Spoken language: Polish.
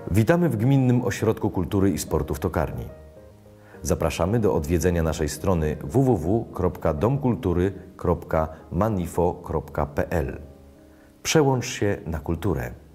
Witamy w Gminnym Ośrodku Kultury i Sportu w Tokarni. Zapraszamy do odwiedzenia naszej strony www.domkultury.manifo.pl. Przełącz się na kulturę.